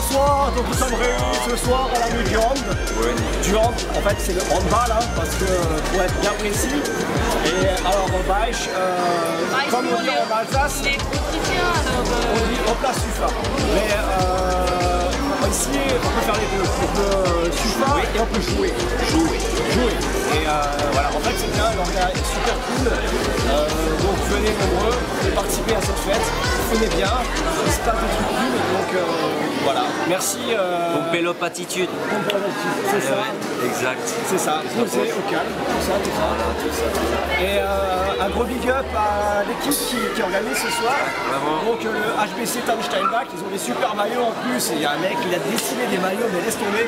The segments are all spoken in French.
bonsoir, donc nous sommes réunis ce soir à la nuit du hand. Ouais. Du hand, en fait c'est le handball, hein, parce que pour être bien précis. Et alors en bâche, comme on dit en Alsace, on dit en place SUFA. Mais ici on peut faire les deux, on peut SUFA et on peut jouer. Et voilà, en fait c'est bien, l'orga est super cool. Donc venez nombreux, participez à cette fête, venez bien, il se passe des trucs cool, donc voilà, merci. Pompélope attitude. C'est ça. Ouais, exact. C'est ça, poser au calme, tout ça. Voilà, tout ça. Et un gros big up à l'équipe qui organise ce soir. Vraiment. Donc le HBC Steinbach, ils ont des super maillots en plus. Et il y a un mec, il a dessiné des maillots, mais laisse tomber.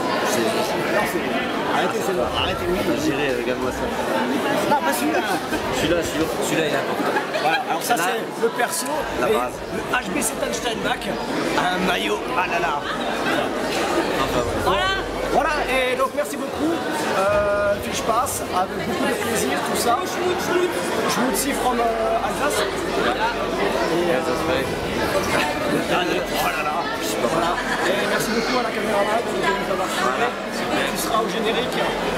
Arrêtez, c'est bon, arrêtez, oui. J'irai, regarde-moi ça. Non, pas celui-là. Celui-là, il est important. Voilà, alors ça Là, c'est le perso. la Et base. le HBC Steinbach a un maillot à la larme. Enfin, ouais. Voilà, et donc merci beaucoup. Fiche passe avec beaucoup de plaisir, tout ça. Schmutzi from Alsace. Yeah, that's right. Oh là là. Voilà. Et merci beaucoup à la caméraman de nous avoir filmé. Tu seras au générique.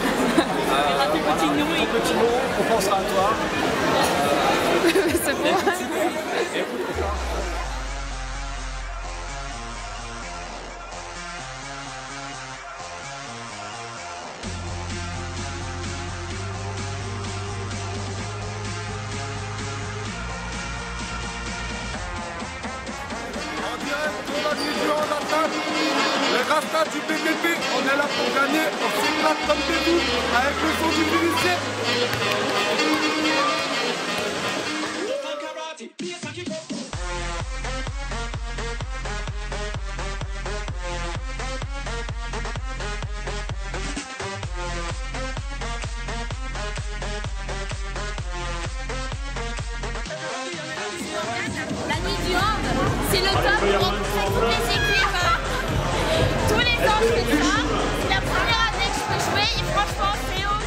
Petit nom, on pensera à toi. C'est bon. Écoute, les Rastas du BBB, on est là pour gagner, on s'éclate comme des bouts avec le son du policier. La nuit du hand, c'est le top pour rencontrer toutes les équipes. Tous les ans, je fais ça. C'est la première année que je peux jouer et franchement, c'est haut.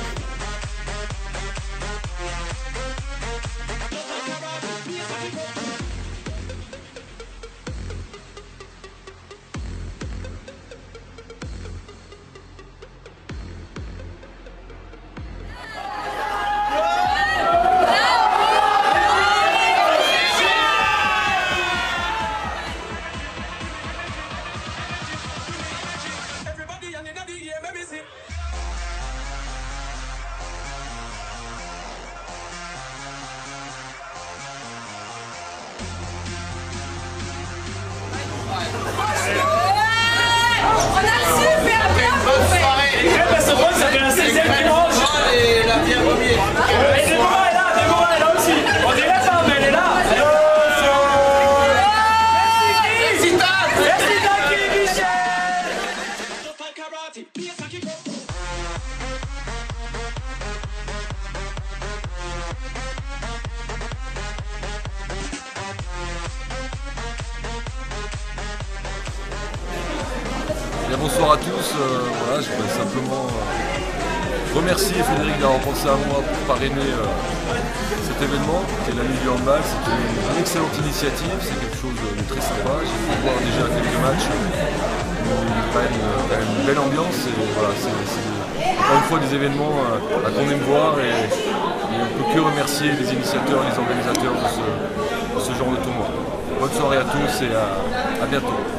Bien, bonsoir à tous, voilà, je voudrais simplement remercier Frédéric d'avoir pensé à moi pour parrainer cet événement qui est la nuit du handball. C'est une excellente initiative, c'est quelque chose de très sympa. J'ai pu voir déjà quelques matchs où il y a quand même une belle ambiance et voilà, c'est encore une fois des événements qu'on aime voir et on ne peut que remercier les initiateurs, les organisateurs de ce genre de tournoi. Bonne soirée à tous et à bientôt.